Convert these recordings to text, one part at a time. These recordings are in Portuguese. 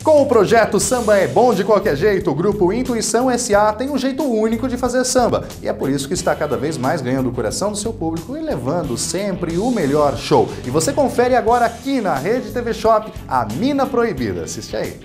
Com o projeto Samba é Bom de Qualquer Jeito, o grupo Intuição S.A. tem um jeito único de fazer samba. E é por isso que está cada vez mais ganhando o coração do seu público e levando sempre o melhor show. E você confere agora aqui na Rede TV Shop a Mina Proibida. Assiste aí.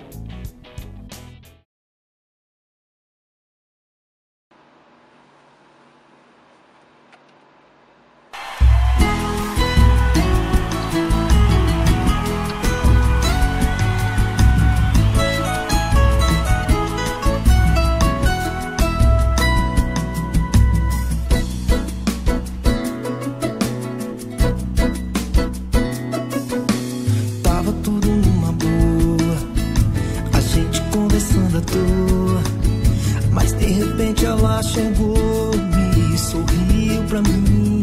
Mas de repente ela chegou e sorriu pra mim.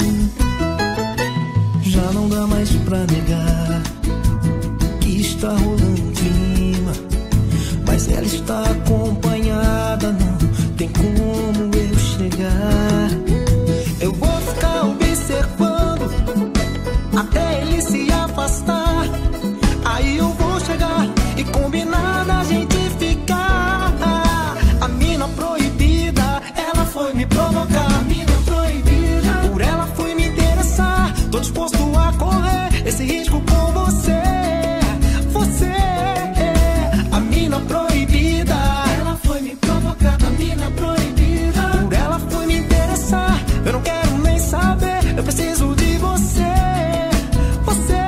Já não dá mais pra negar que está rolando um clima, mas ela está acompanhada, não tem como eu chegar. Eu vou ficar observando até ele se afastar. Aí eu vou chegar e combinar da gente ficar. A mina proibida, ela foi me provocar. A mina proibida, por ela fui me interessar. Tô disposto a correr esse risco com você. Você, a mina proibida, ela foi me provocar. A mina proibida, por ela fui me interessar. Eu não quero nem saber, eu preciso de você. Você,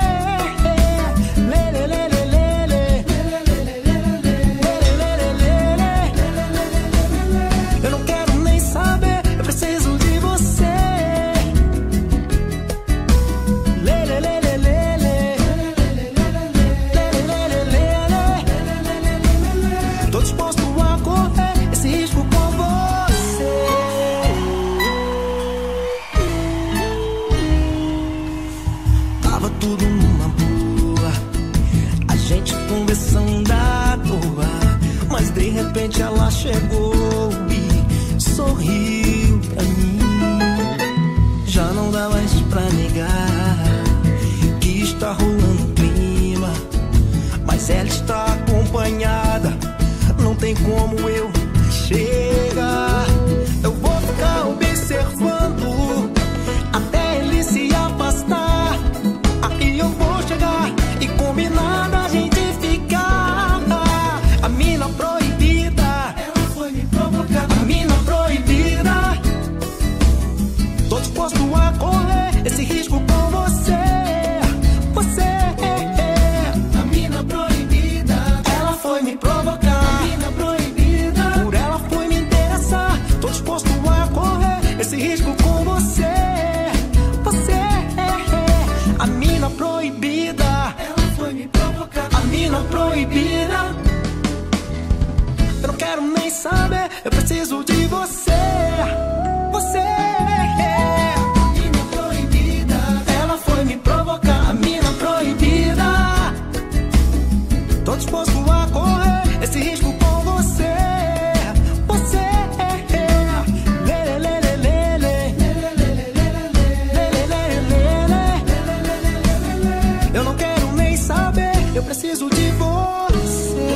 tudo numa boa, a gente conversando à toa, mas de repente ela chegou e sorriu pra mim. Já não dá mais pra negar que está rolando um clima, mas ela está acompanhada, não tem como eu chegar. Eu vou ficar observando até ele se afastar. Aí eu vou chegar e combinar da gente ficar. A mina proibida, ela foi me provocar. A mina proibida, tô disposto a correr esse risco com você. Você, a mina proibida, ela foi me provocar. A mina proibida, por ela fui me interessar. Tô disposto a correr esse risco com você. Você, a mina proibida, ela foi me provocar. A mina proibida, eu não quero nem saber, eu preciso de você. Você, a mina proibida, ela foi me provocar. A mina proibida, tô disposto a correr esse risco com você. Você, eu não quero nem saber, eu preciso de você.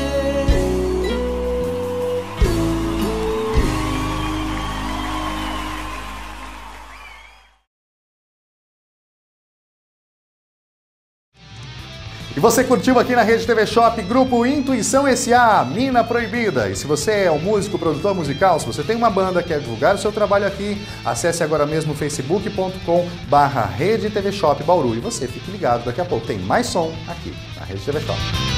E você curtiu aqui na Rede TV Shop, grupo Intuição S.A., Mina Proibida. E se você é um músico, produtor musical, se você tem uma banda, quer divulgar o seu trabalho aqui, acesse agora mesmo facebook.com/Rede TV Shop Bauru. E você fique ligado, daqui a pouco tem mais som aqui na Rede TV Shop.